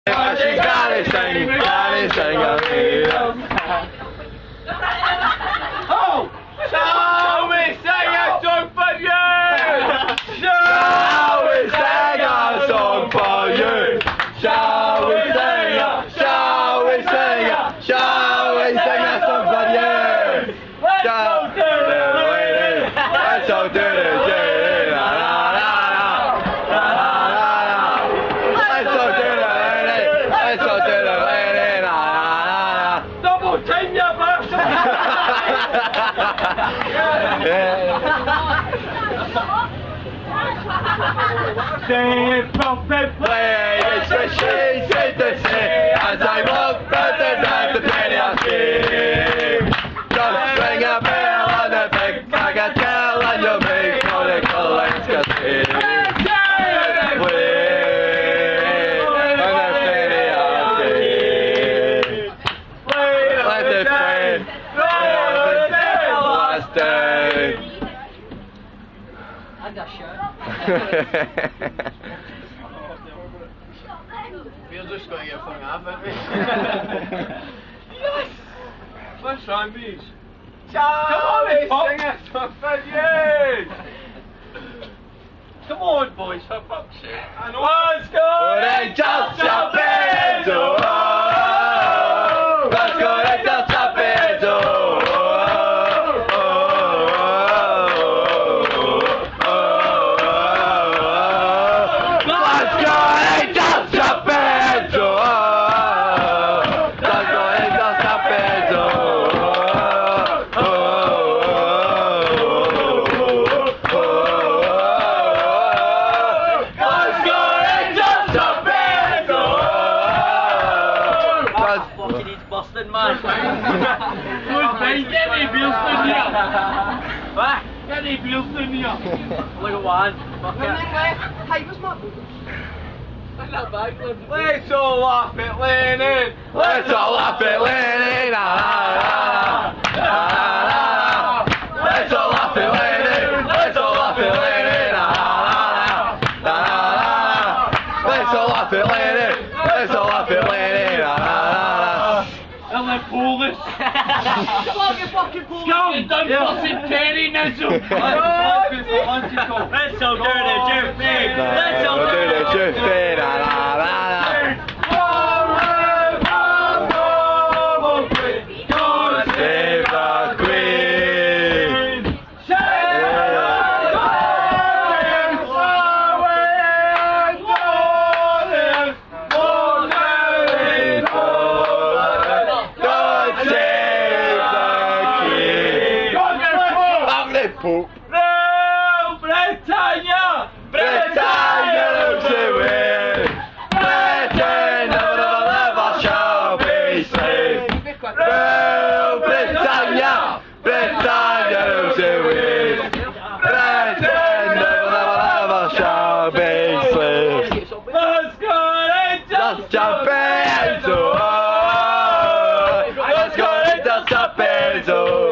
Oh! Shall we sing a song for you? Shall we sing a song for you? Shall we sing a, shall we sing a, shall we sing a song for you? Let's all do it, let's all do it, la la la la la la. Let's all do it, let's all do it, la la la. Double team your version. Sing prophetically, it's the she said the sea, as I walk round the penny I see. Just ring a bell on the big bag of tell and you'll make all the colours get see. We're just going to get hung up, aren't we? Yes! Let's try and beach. Come on, Sing it for you! Come on, boys, for fuck's sake. Let's go! Let's just jump into let's go, let's just jump into get any bills in here! What? Get any bills in here! Look at one. Hey, where's my book? That bag, Let's all laugh at Lennon! Let's all laugh at Lennon! Let's all laugh at Lennon! Let's all laugh at Lennon! Let's all laugh at Lennon! Let's all laugh at Lennon! And then pull this! fucking pull Scum! Don't fucking Terry Nizzle! Let's all do the juicy! Let's all do the juicy! La la la la! Gonna save the Queen! Poop. No, Britannia! Britannia looks away! Britain never shall be slaves! No, Britannia! Britannia looks away! Britain never shall be slaves! Let's go and just jump into let's go and just jump into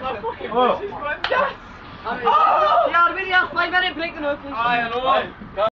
Ja, dat weet je, 5 minuten breken ook. Ah, ja,